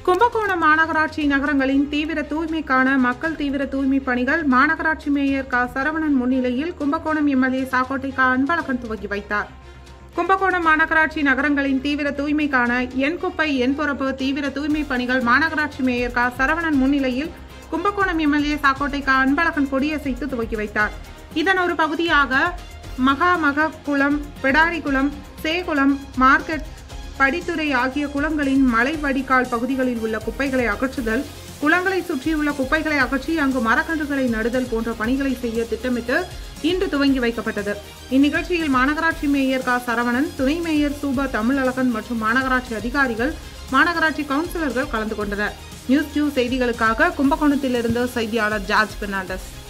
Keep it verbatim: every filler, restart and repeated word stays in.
கும்பகோணம் மாநகராட்சி நகரங்களின் தீவிர தூய்மைக்கான மக்கள் தீவிர தூய்மை பணிகள் மாநகராட்சி மேயர் க சரவணன் முன்னிலையில் கும்பகோணம் எம்எல்ஏ சாக்கோட்டை க அன்பழகன் துவக்கி வைத்தார். கும்பகோணம் மாநகராட்சி நகரங்களின் தீவிர தூய்மைக்கான எண் குப்பை எண் பொறுப்பு தீவிர தூய்மை பணிகள் மாநகராட்சி மேயர் க சரவணன் முன்னிலையில் கும்பகோணம் எம்எல்ஏ சாக்கோட்டை க அன்பழகன் கொடியசைத்து துவக்கி வைத்தார். இதன் ஒரு பகுதியாக மகாமக குளம், பிடாரிகுளம், சேகுளம், மார்க்கெட், படித்துறை ஆகிய குளங்களின் மலை வடிகால் பகுதிகளில் உள்ள குப்பைகளை அகற்றுதல், குளங்களை சுற்றியுள்ள குப்பைகளை அகற்றி அங்கு மரக்கன்றுகளை நடுதல் போன்ற பணிகளை செய்ய திட்டமிட்டு இன்று துவங்கி வைக்கப்பட்டது. இந்நிகழ்ச்சியில் மாநகராட்சி மேயர் க சரவணன், துணை மேயர் சூபா தமிழழகன் மற்றும் மாநகராட்சி அதிகாரிகள், மாநகராட்சி கவுன்சிலர்கள் கலந்து கொண்டனர். நியூஸ் டூ செய்திகளுக்காக கும்பகோணத்திலிருந்து செய்தியாளர் ஜார்ஜ் பெர்னாண்டஸ்.